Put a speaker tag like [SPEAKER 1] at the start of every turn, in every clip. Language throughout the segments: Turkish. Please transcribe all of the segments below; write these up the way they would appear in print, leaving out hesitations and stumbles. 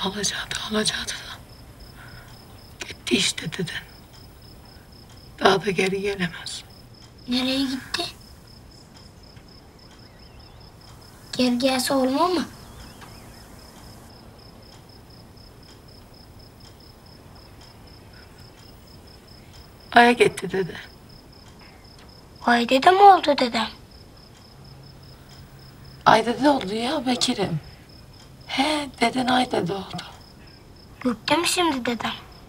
[SPEAKER 1] Alacaktı da. Gitti işte deden. Daha da geri gelemez.
[SPEAKER 2] Nereye gitti? Geri gelse olmaz mı?
[SPEAKER 1] Ay'a gitti dede.
[SPEAKER 2] Ay dede mi oldu dedem?
[SPEAKER 1] Ay dede oldu ya Bekir'im. He, deden ay dede oldu.
[SPEAKER 2] Gökte mi şimdi dedem?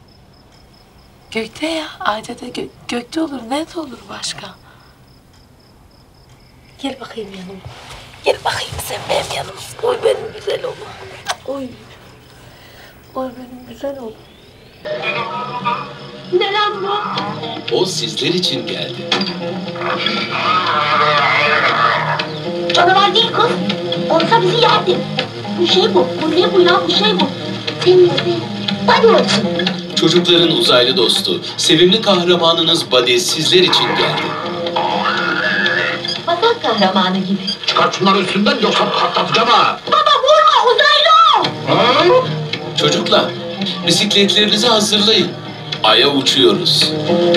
[SPEAKER 1] Gökte ya, ay dede gökte olur. Nerede olur başka? Gel bakayım yanıma. Gel bakayım sen benim yanıma. Oy benim güzel oğlum. Oy. Oy benim güzel oğlum.
[SPEAKER 2] Ne lan bu?
[SPEAKER 3] O sizler için geldi.
[SPEAKER 2] Canavar değil kız. Olsa bizi yerdi. Bu şey bu. Bu ne bu ya? Bu şey bu. Senin de hadi olsun.
[SPEAKER 3] Çocukların uzaylı dostu, sevimli kahramanınız Buddy sizler için geldi.
[SPEAKER 2] Masal kahramanı gibi.
[SPEAKER 4] Çıkar şunları üstünden yoksa patlatacağım ha.
[SPEAKER 2] Baba vurma uzaylı o.
[SPEAKER 4] Ha?
[SPEAKER 3] Çocuklar, bisikletlerinizi hazırlayın. Ay'a uçuyoruz.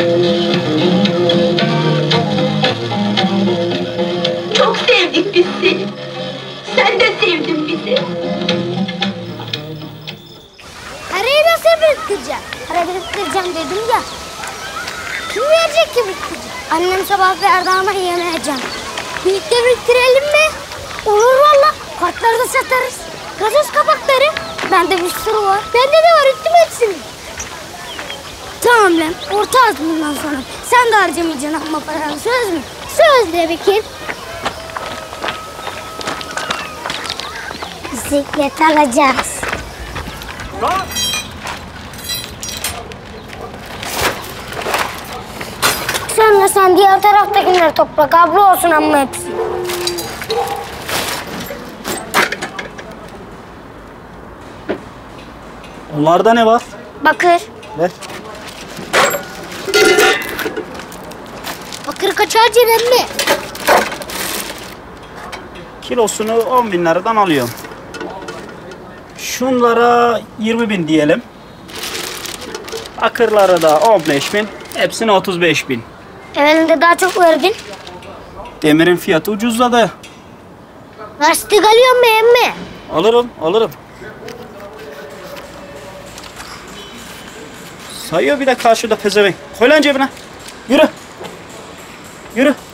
[SPEAKER 2] Çok sevdik biz seni. Sen de sevdin bizi. Parayı nasıl biriktireceğim? Para biriktireceğim dedim ya. Kim verecek ki biriktireceğim? Annem sabah verdi ama yemeyeceğim. Birlikte biriktirelim mi? Olur valla. Kartları da satarız. Gazoz kapakları. Bende bir sürü var. Bende de var. Üttüm hepsini. Tamam lan. Orta az bundan sonra. Sen de harcamayacaksın ama paranı. Söz mü? Söz de Bekir. Bisiklet alacağız. Sen diğer taraftakileri topla. Kablo olsun ama hepsi.
[SPEAKER 5] Onlarda ne var?
[SPEAKER 2] Bakır.
[SPEAKER 5] Ver.
[SPEAKER 2] Bakır kaça harcayalım mi?
[SPEAKER 5] Kilosunu 10.000 liradan alıyorum. Şunlara 20.000 diyelim. Bakırlara da 15.000. Hepsine 35.000.
[SPEAKER 2] Evvelinde daha çok verdin.
[SPEAKER 5] Demirin fiyatı ucuzladı.
[SPEAKER 2] Lastik alıyor mu emmi?
[SPEAKER 5] Alırım. Sayıyor bir de karşıda pezevenk. Koy lan cebine. Yürü.